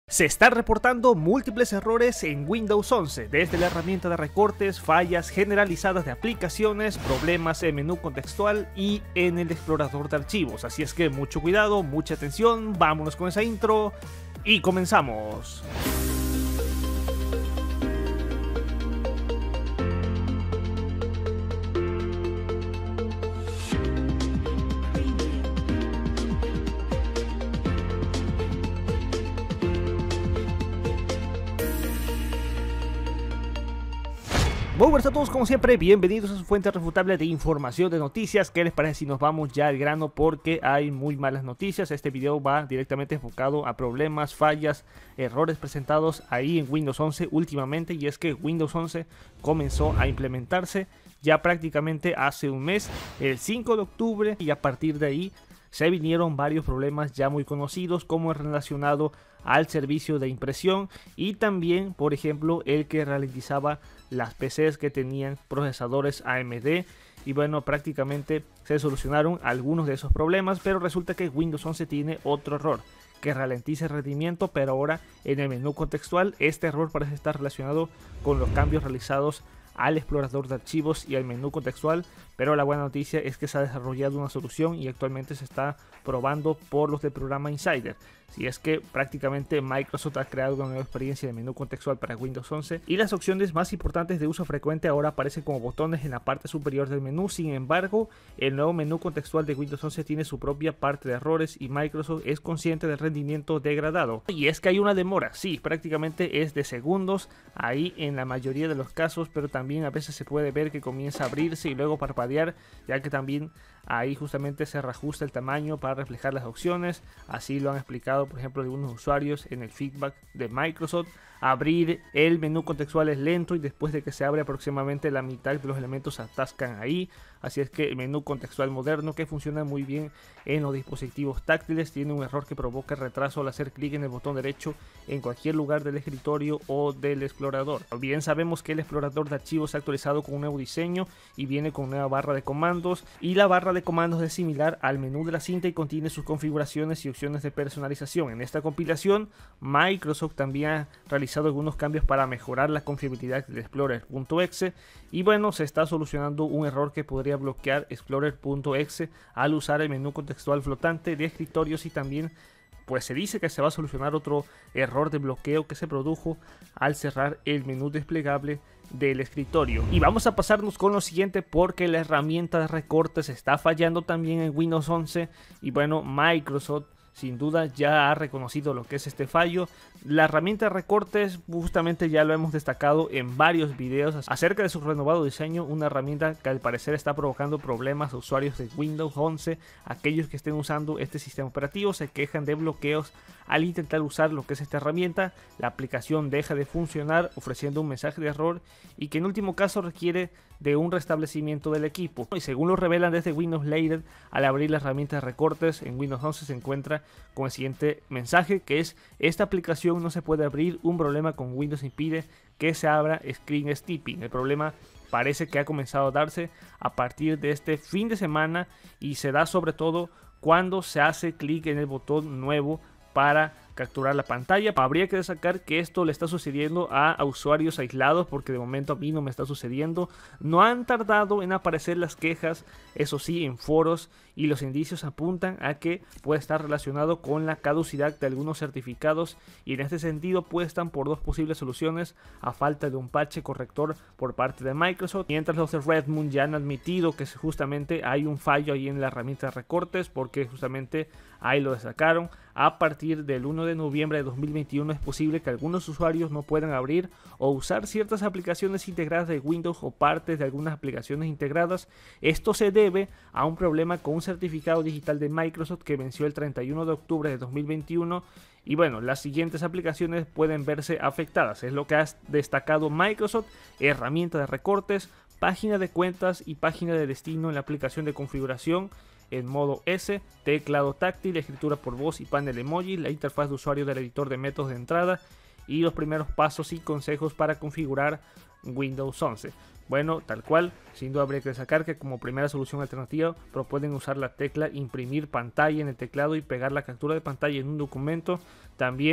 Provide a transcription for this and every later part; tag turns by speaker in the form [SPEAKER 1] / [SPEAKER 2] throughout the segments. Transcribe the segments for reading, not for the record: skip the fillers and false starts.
[SPEAKER 1] Se están reportando múltiples errores en Windows 11, desde la herramienta de recortes, fallas generalizadas de aplicaciones, problemas en menú contextual y en el explorador de archivos. Así es que mucho cuidado, mucha atención, vámonos con esa intro y comenzamos. Muy buenas a todos, como siempre, bienvenidos a su fuente refutable de información de noticias. ¿Qué les parece si nos vamos ya al grano? Porque hay muy malas noticias. Este video va directamente enfocado a problemas, fallas, errores presentados ahí en Windows 11 últimamente. Y es que Windows 11 comenzó a implementarse ya prácticamente hace un mes, el 5 de octubre. Y a partir de ahí se vinieron varios problemas ya muy conocidos, como el relacionado al servicio de impresión y también, por ejemplo, el que ralentizaba las PCs que tenían procesadores AMD. Y bueno, prácticamente se solucionaron algunos de esos problemas, pero resulta que Windows 11 tiene otro error que ralentiza el rendimiento, pero ahora en el menú contextual. Este error parece estar relacionado con los cambios realizados al explorador de archivos y al menú contextual, pero la buena noticia es que se ha desarrollado una solución y actualmente se está probando por los del programa Insider. Si es que prácticamente Microsoft ha creado una nueva experiencia de menú contextual para Windows 11 y las opciones más importantes de uso frecuente ahora aparecen como botones en la parte superior del menú. Sin embargo, el nuevo menú contextual de Windows 11 tiene su propia parte de errores y Microsoft es consciente del rendimiento degradado. Y es que hay una demora, sí, prácticamente es de segundos ahí en la mayoría de los casos, pero también a veces se puede ver que comienza a abrirse y luego parpadear, ya que también ahí justamente se reajusta el tamaño para reflejar las opciones. Así lo han explicado, por ejemplo, algunos usuarios en el feedback de Microsoft. Abrir el menú contextual es lento y después de que se abre aproximadamente la mitad de los elementos se atascan ahí. Así es que el menú contextual moderno, que funciona muy bien en los dispositivos táctiles, tiene un error que provoca retraso al hacer clic en el botón derecho en cualquier lugar del escritorio o del explorador. Bien sabemos que el explorador de archivos se ha actualizado con un nuevo diseño y viene con nueva barra de comandos, y la barra de comandos es similar al menú de la cinta y contiene sus configuraciones y opciones de personalización. En esta compilación, Microsoft también ha realizado algunos cambios para mejorar la confiabilidad del Explorer.exe, y bueno, se está solucionando un error que podría bloquear Explorer.exe al usar el menú contextual flotante de escritorios, y también pues se dice que se va a solucionar otro error de bloqueo que se produjo al cerrar el menú desplegable del escritorio. Y vamos a pasarnos con lo siguiente, porque la herramienta de recortes está fallando también en Windows 11 y bueno, Microsoft sin duda ya ha reconocido lo que es este fallo. La herramienta de recortes justamente ya lo hemos destacado en varios videos acerca de su renovado diseño, una herramienta que al parecer está provocando problemas a usuarios de Windows 11. Aquellos que estén usando este sistema operativo se quejan de bloqueos al intentar usar lo que es esta herramienta. La aplicación deja de funcionar ofreciendo un mensaje de error y que en último caso requiere de un restablecimiento del equipo. Y según lo revelan desde Windows Later, al abrir la herramienta de recortes en Windows 11 se encuentra con el siguiente mensaje, que es: esta aplicación no se puede abrir, un problema con Windows impide que se abra Screen Snipping. El problema parece que ha comenzado a darse a partir de este fin de semana y se da sobre todo cuando se hace clic en el botón nuevo para capturar la pantalla. Habría que destacar que esto le está sucediendo a usuarios aislados, porque de momento a mí no me está sucediendo. No han tardado en aparecer las quejas, eso sí, en foros, y los indicios apuntan a que puede estar relacionado con la caducidad de algunos certificados, y en este sentido puestan por dos posibles soluciones a falta de un parche corrector por parte de Microsoft, mientras los de Redmond ya han admitido que justamente hay un fallo ahí en la herramienta de recortes, porque justamente ahí lo destacaron. A partir del 1 de noviembre de 2021 es posible que algunos usuarios no puedan abrir o usar ciertas aplicaciones integradas de Windows o partes de algunas aplicaciones integradas. Esto se debe a un problema con un certificado digital de Microsoft que venció el 31 de octubre de 2021. Y bueno, las siguientes aplicaciones pueden verse afectadas. Es lo que ha destacado Microsoft: herramienta de recortes, página de cuentas y página de destino en la aplicación de configuración en modo S, teclado táctil, escritura por voz y panel emoji, la interfaz de usuario del editor de métodos de entrada y los primeros pasos y consejos para configurar Windows 11. Bueno, tal cual, sin duda habría que destacar que como primera solución alternativa proponen usar la tecla imprimir pantalla en el teclado y pegar la captura de pantalla en un documento. También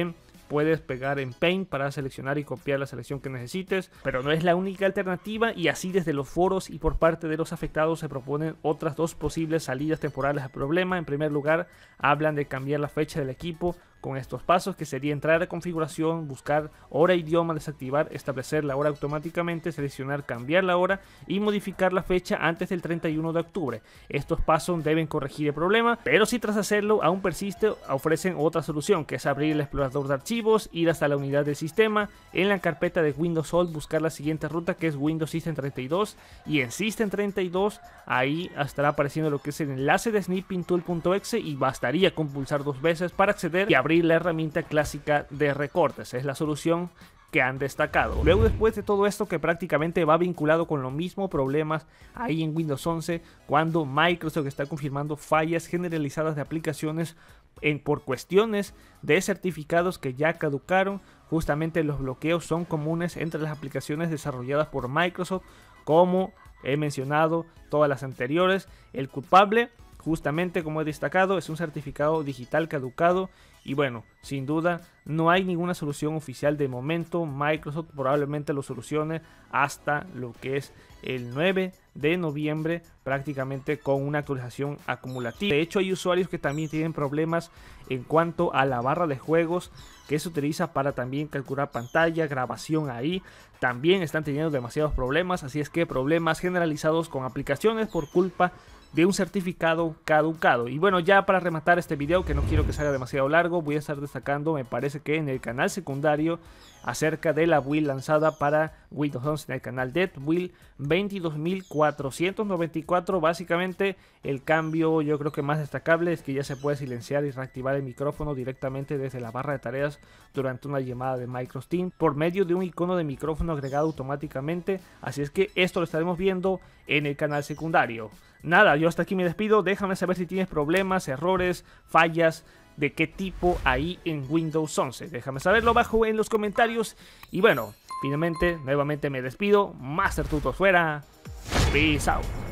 [SPEAKER 1] puedes pegar en Paint para seleccionar y copiar la selección que necesites, pero no es la única alternativa, y así desde los foros y por parte de los afectados se proponen otras dos posibles salidas temporales al problema. En primer lugar, hablan de cambiar la fecha del equipo con estos pasos, que sería entrar a configuración, buscar hora e idioma, desactivar, establecer la hora automáticamente, seleccionar cambiar la hora y modificar la fecha antes del 31 de octubre. Estos pasos deben corregir el problema, pero si tras hacerlo aún persiste, ofrecen otra solución, que es abrir el explorador de archivos, ir hasta la unidad del sistema, en la carpeta de Windows Alt buscar la siguiente ruta, que es Windows System 32, y en System 32 ahí estará apareciendo lo que es el enlace de snippingtool.exe, y bastaría con pulsar 2 veces para acceder y abrir la herramienta clásica de recortes. Es la solución que han destacado. Luego, después de todo esto, que prácticamente va vinculado con los mismos problemas ahí en Windows 11, cuando Microsoft está confirmando fallas generalizadas de aplicaciones por cuestiones de certificados que ya caducaron. Justamente los bloqueos son comunes entre las aplicaciones desarrolladas por Microsoft, como he mencionado todas las anteriores. El culpable, justamente como he destacado, es un certificado digital caducado. Y bueno, sin duda no hay ninguna solución oficial de momento. Microsoft probablemente lo solucione hasta lo que es el 9 de noviembre, prácticamente con una actualización acumulativa. De hecho, hay usuarios que también tienen problemas en cuanto a la barra de juegos que se utiliza para también calcular pantalla, grabación ahí. También están teniendo demasiados problemas, así es que problemas generalizados con aplicaciones por culpa de un certificado caducado. Y bueno, ya para rematar este video, que no quiero que salga demasiado largo, voy a estar destacando, me parece que en el canal secundario, acerca de la build lanzada para Windows 11 en el canal Death Build 22.494. Básicamente el cambio, yo creo que más destacable, es que ya se puede silenciar y reactivar el micrófono directamente desde la barra de tareas durante una llamada de Microsoft Teams por medio de un icono de micrófono agregado automáticamente. Así es que esto lo estaremos viendo en el canal secundario. Nada, yo hasta aquí me despido. Déjame saber si tienes problemas, errores, fallas, de qué tipo ahí en Windows 11. Déjame saberlo abajo en los comentarios. Y bueno, finalmente, nuevamente me despido. Master Tutor fuera. Peace out.